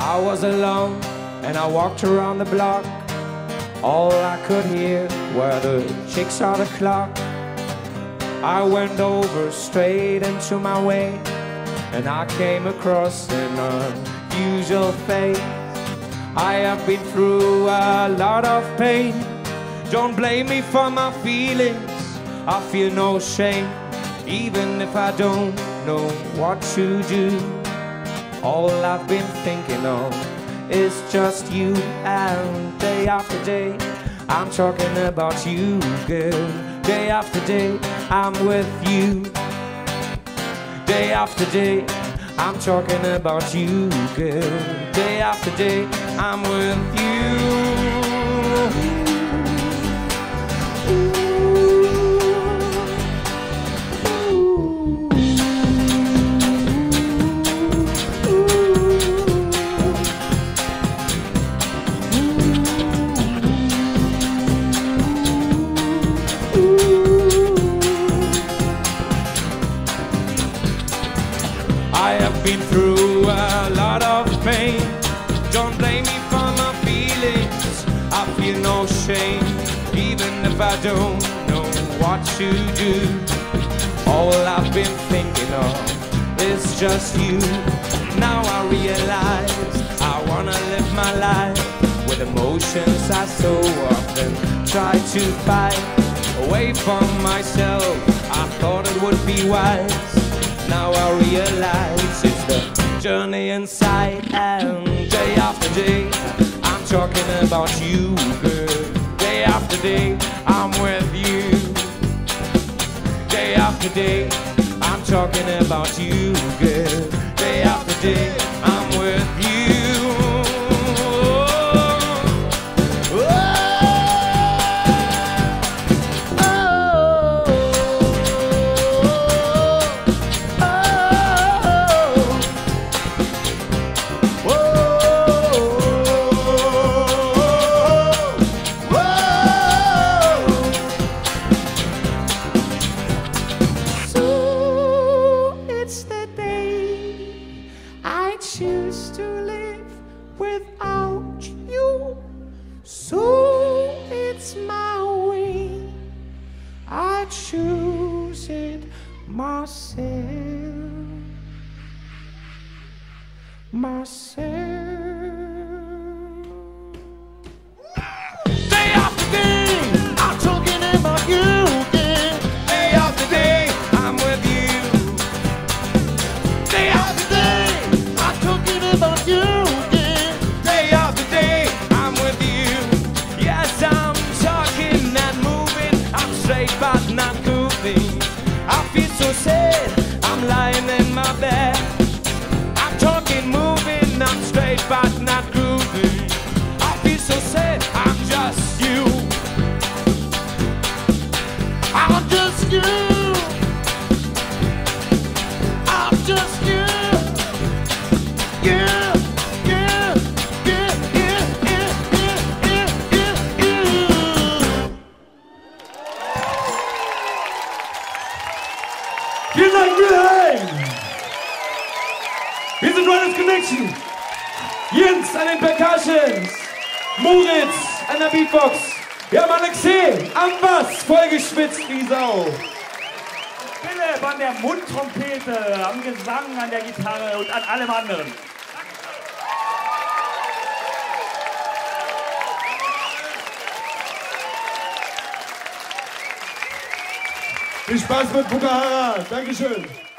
I was alone and I walked around the block. All I could hear were the ticks of the clock. I went over straight into my way, and I came across an unusual face. I have been through a lot of pain. Don't blame me for my feelings, I feel no shame, even if I don't know what to do. All I've been thinking of is just you, and day after day I'm talking about you, girl. Day after day I'm with you. Day after day I'm talking about you, girl. Day after day I'm with you. I have been through a lot of pain. Don't blame me for my feelings, I feel no shame, even if I don't know what to do. All I've been thinking of is just you. Now I realize I wanna live my life with emotions I so often try to fight away from myself. I thought it would be wise. Now I realize it's the journey inside, and day after day I'm talking about you, girl. Day after day I'm with you. Day after day I'm talking about you, girl. Day after day I'm with you. Choose to live without you, so it's my way. I choose it myself. Day after day, I'm talking about you, yeah. Day after day, I'm with you. Day after day, talking about you, yeah. Day after day, I'm with you. Yes, I'm talking and moving. I'm straight but not grooving. I feel so sad, I'm lying in my bed. I'm talking, moving, I'm straight but not grooving. I feel so sad, I'm just you. I'm just you. I'm just you. Vielen Dank, Mülheim! Wir sind Riders Connection. Jens an den Percussions, Moritz an der Beatbox. Wir haben Alexei am Bass, vollgeschwitzt wie Sau. Philipp an der Mundtrompete, am Gesang, an der Gitarre und an allem anderen. Viel Spaß mit Bukahara. Dankeschön.